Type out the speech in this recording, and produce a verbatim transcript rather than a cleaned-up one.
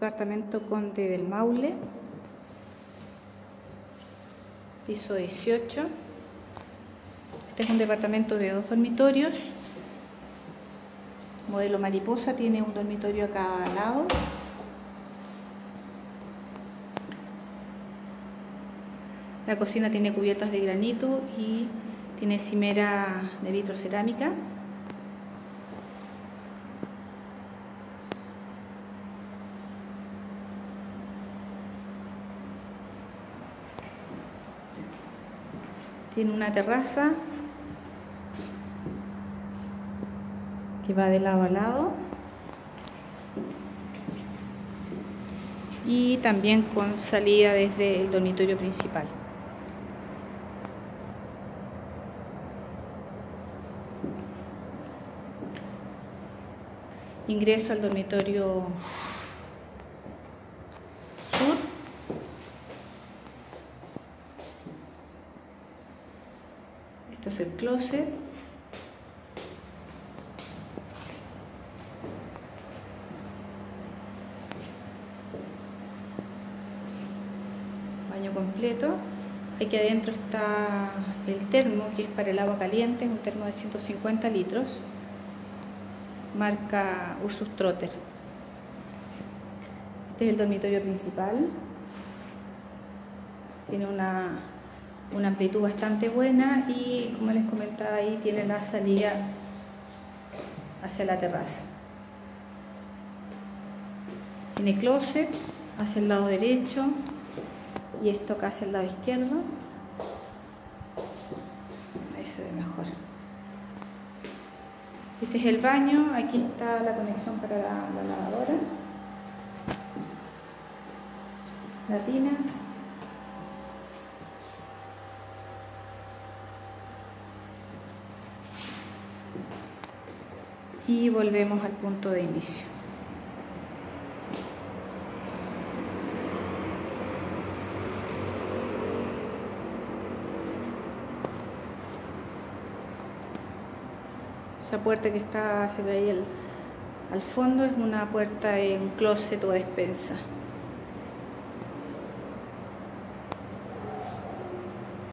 departamento Conde del Maule, piso dieciocho. Este es un departamento de dos dormitorios, modelo mariposa, tiene un dormitorio a cada lado. La cocina tiene cubiertas de granito y tiene encimera de vitrocerámica. Tiene una terraza que va de lado a lado y también con salida desde el dormitorio principal. Ingreso al dormitorio sur. Esto es el closet. Baño completo. Aquí adentro está el termo, que es para el agua caliente, es un termo de ciento cincuenta litros. Marca Ursus Trotter. Este es el dormitorio principal. Tiene una, una amplitud bastante buena y, como les comentaba, ahí tiene la salida hacia la terraza. Tiene closet hacia el lado derecho y esto acá hacia el lado izquierdo. Ahí se ve mejor. Este es el baño, aquí está la conexión para la, la lavadora, la tina. Y volvemos al punto de inicio. Esa puerta que está, se ve ahí al, al fondo, es una puerta en closet o despensa.